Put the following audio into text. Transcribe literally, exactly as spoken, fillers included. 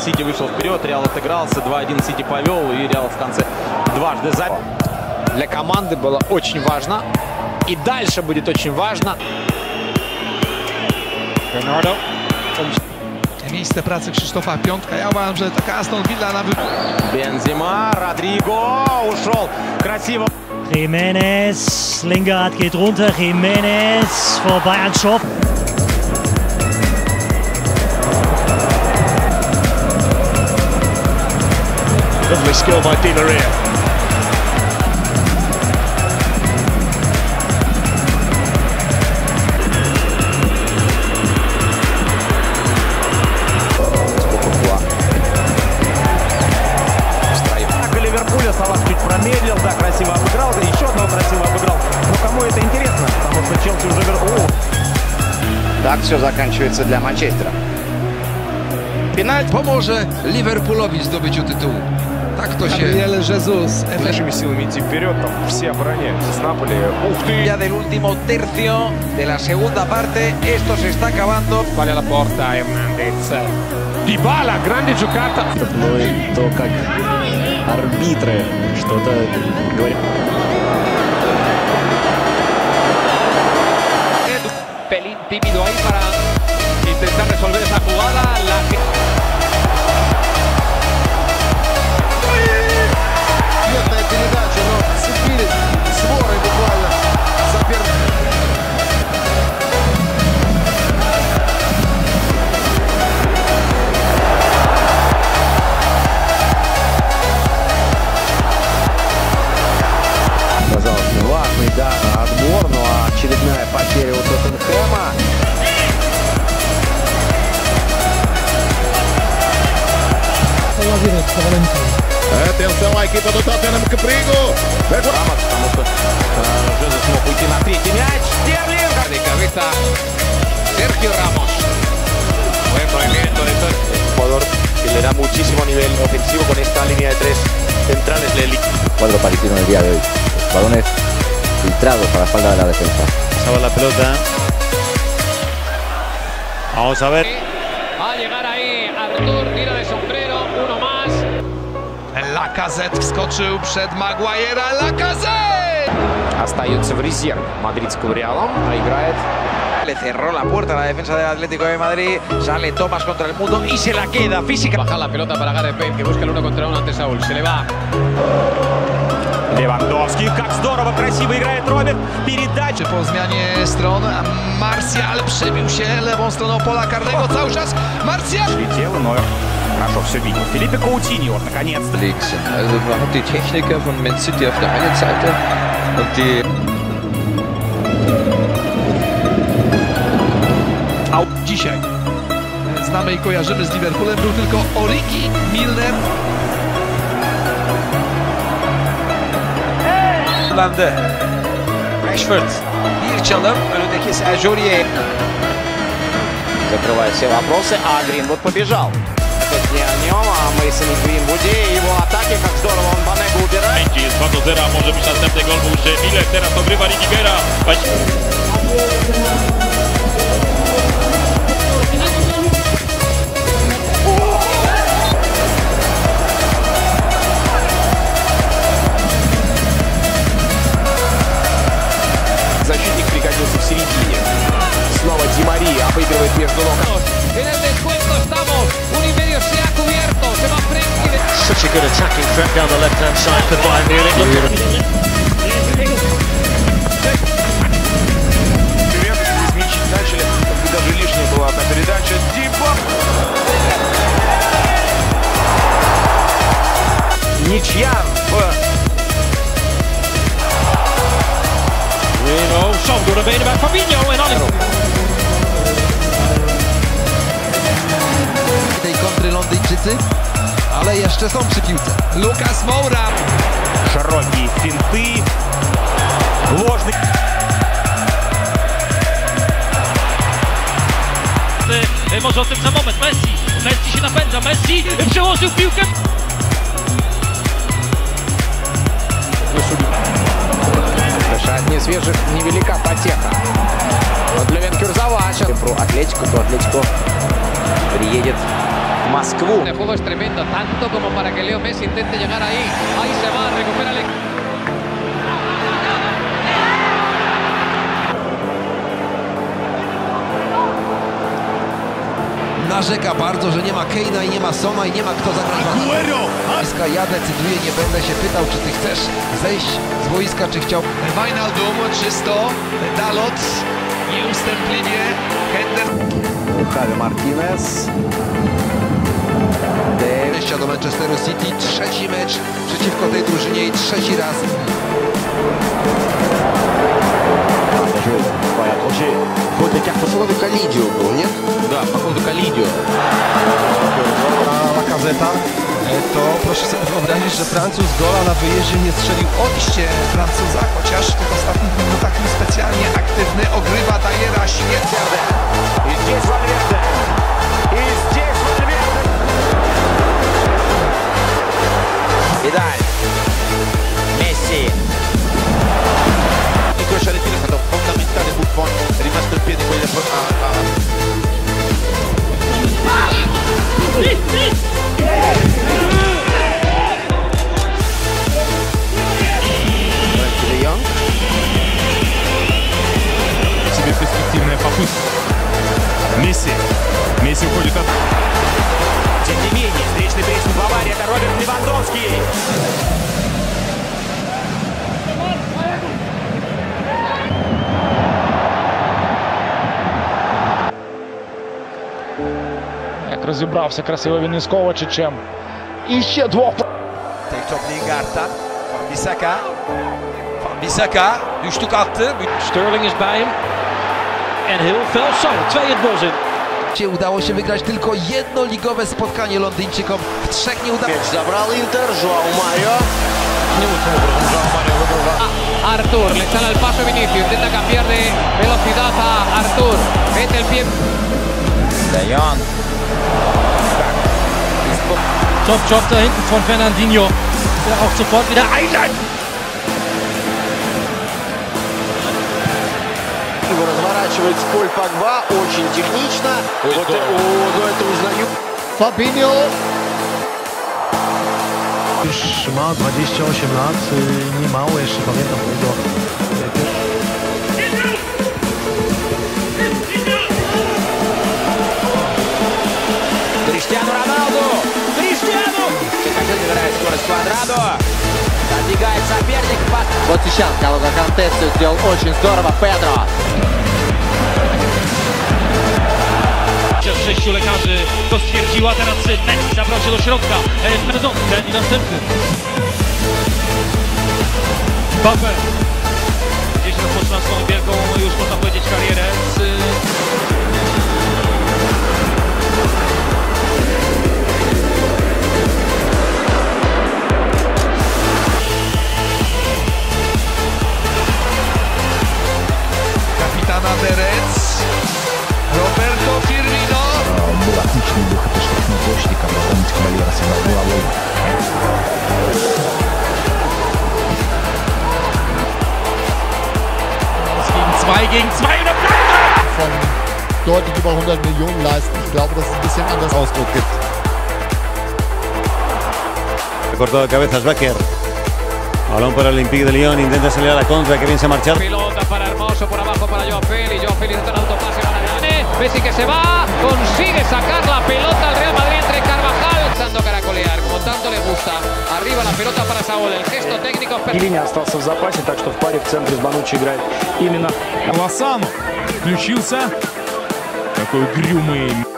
Сити вышел вперед, Реал отыгрался, два один Сити повел, и Реал в конце дважды за. Для команды было очень важно, и дальше будет очень важно. Bernardo. Miejsce pracy Krzysztofa Piątka. Ja uważam, że taka Aston Villa na wy... Benzema, Rodrigo, ушел красиво. Jimenez, Lingard geht runter, Jimenez vorbei an Schopp. Lovely skill by Di Maria. Салах чуть промедлил, да, красиво обыграл, да, еще одного красиво обыграл. Но кому это интересно? Потому что Челси уже вернул. Так все заканчивается для Манчестера. Penalty pomoże Liverpoolowi w zdobyciu tytułu. Tak to się... Gabriel Jesus. Нашими силами идти вперед, там все обороняются. С Наполи. Ух ты! Ya del último tercio de la segunda parte, esto se está acabando. Vale alla porta, Hernandez. Dybala, grande giocata. То, как арбитры что-то говорят. Pelín tímido ahí para intentar resolver esa jugada. La que... Бедная передача, но сцепили своры буквально соперника. Пожалуйста, важный, да, отбор, ну а очередная потеря у Тоттенхэма. Atenção, a equipe do Tottenham que perigo! Рама, потому что э, Жезус мог уйти на третий мяч. Стерлинг! De cabeza, Sergio Ramos. Buen movimiento de todo. Jugador que le da muchísimo nivel ofensivo con esta línea de tres centrales. Cuadro parisino en el día de hoy. Balones filtrados a la espalda de la defensa. Pasaba la pelota. Vamos a ver. Va a llegar ahí Artur, tira de sombrero, uno más. Lacazette wskoczył przed Maguire'a. Lacazette! Остается в резерв мадридского Реала, а играет. Le cerró la puerta a la defensa del Atlético de Madrid. Sale Thomas contra el mundo y se la queda física. Baja la pelota para Gareth Bale, que busca el uno contra uno ante Saúl. Se le va. Левандовский, как здорово, красиво играет Роберт. Передача. Po zmianie stron Martial przebił się lewą stroną pola karnego cały czas. Martial! Летел, но хорошо все видел. Филиппе Каутиньо, наконец-то. Also man hat die Techniker von Man City auf der einen Seite und die... Dzisiaj znamy i kojarzymy z Liverpoolem był tylko Origi, Milner. Kullandı. Rashford. Bir çalım. Önündeki Sergio Aurier. Закрывает все вопросы, а Гринвуд побежал. Это не о нем, а Мейсон Гринвуде и его атаки, как здорово он Банегу убирает. dwa do zera, może być następny gol, bo już Miller teraz ogrywa Rudigera. Защитник пригодился в середине. Снова Ди Мария обыгрывает между ног. En el descuento estamos. Un y medio se ha cubierto. Se va Frenkie. Such a good attacking threat down the left hand side for Bayern Munich. Здесь мячи начали, даже лишняя была одна передача. Диба! Ничья в... Bruno, som door de benen bij Fabinho en dan... tej kontry Londyńczycy, ale jeszcze są przy piłce. Lucas Moura. Широкие финты. Ложный. Może o tym za moment. Messi. Messi się napędza. Messi przełożył piłkę. От несвежих невелика потеха. Вот Левен Кюрзавача. Про Атлетику, то Атлетику приедет в Москву. El juego es tremendo, tanto como para que Leo Messi intente llegar ahí. Ahí se va, recupera el... Narzeka bardzo, że nie ma Kane'a i nie ma Sona i nie ma kto zagrać boiska. Ja decyduję, nie będę się pytał, czy ty chcesz zejść z boiska, czy chciał... Wijnaldum, czysto, Dalot, nieustępliwie, Hender... Javi Martinez. Wejścia do Manchesteru City, trzeci mecz przeciwko tej drużynie i trzeci raz. Хоть как по ходу Калидио был, нет? Да, по ходу Калидио. A Lacazeta, to proszę sobie wyobrazić, że Francuz gola na wyjeździe nie strzelił. Odjście Francuza, chociaż w tych ostatnich minutach niespecjalnie aktywny, ogrywa, daje raz świetnie. И здесь Вальверде. И здесь Вальверде. Видаль. Messi. Nico Sciarettino è stato fondamentale. Buffon è rimasto in piedi con gli себе перспективная попытка. Месси. Месси уходит от... Тем не менее, встречный приступ Баварии. Это Роберт Левандовский. Як розібрався красиво він із Ковачичем. І ще двох. Tekrar Lingard'dan, Van Bissaka, Van Bissaka, düştü kalktı. Sterling is bij hem. En heel veel zo, twee het bos in. Udało się wygrać tylko jedno ligowe spotkanie Londyńczykom. W trzech nie udało. Забрал Интер. Жоау Марио. Artur, le sale al paso Vinicius, intenta cambiar de velocidad a Artur. Mete el pie. De Jong. Top Job da hinten von Fernandinho, der auch sofort wieder einleitet. Его разворачивает с Поль Погба. Очень технично. Вот это, о, ну это узнаю. Fabinho. Już ma dwadzieścia osiem lat, nie mało, jeszcze pamiętam tego. Криштиану Роналду! Криштиану! Чекачет набирает скорость Квадрадо. Отбегает соперник. Вот сейчас Калага Кантесу сделал очень здорово Педро. Przez sześciu lekarzy to stwierdziła, teraz Messi zabrał się do środka. Perdon, ten i następny. Mbappé. Gdzieś rozpoczyna swoją wielką, już można powiedzieć, karierę z... Kapitana Derec, Roberto Firmino. Был отличный выход из штрафной площади, когда, помните, Кавальера сыграл головой. zwei gegen zwei oder von deutlich über hundert Millionen leisten. Ich glaube, dass es ein bisschen anders Ausdruck gibt. Cortó de cabezas Becker. Balón para el Olympique de Lyon, intenta salir a la contra, que bien se marchar. Pelota para Hermoso, por abajo para Joao Félix. Joao Félix entra en autopase, gana Gane. Messi que se va, consigue sacar la pelota al Real Madrid entre Carvajal. Intentando caracolear, como tanto le gusta. Arriba la pelota para Saúl, el gesto técnico. Килини остался в запасе, так что в паре в центре с Бануччи играет именно Лосану включился. Такой угрюмый.